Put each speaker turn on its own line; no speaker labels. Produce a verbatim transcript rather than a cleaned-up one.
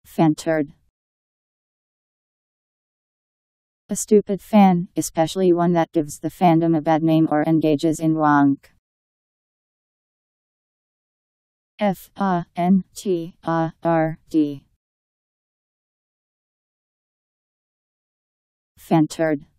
Fantard. A stupid fan, especially one that gives the fandom a bad name or engages in wank. F A N T A R D. Fantard.